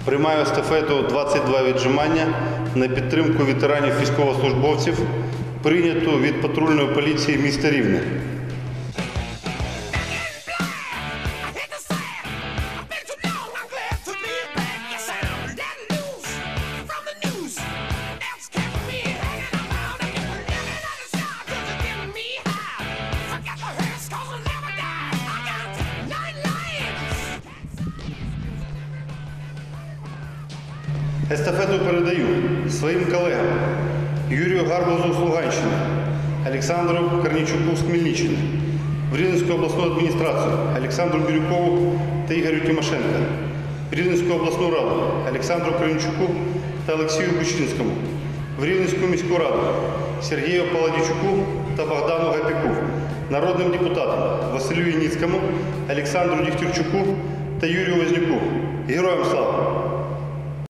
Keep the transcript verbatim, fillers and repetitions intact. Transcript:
Приймаю естафету двадцять два віджимання на підтримку ветеранів військовослужбовців, прийняту від патрульної поліції міста Рівне. Естафету передаю своїм колегам Юрію Гарбузу з Луганщини, Олександру Корнійчуку з Хмельниччини, в Рівненську обласну адміністрацію Олександру Бірюкову та Ігорю Тимошенко, в Рівненську обласну раду Олександру Кравінчуку та Олексію Бучинському, в Рівненську міську раду Сергію Паладійчуку та Богдану Гапіку, народним депутатам Василю Яніцькому, Олександру Дігтярчуку та Юрію Вознюку. Героям слава!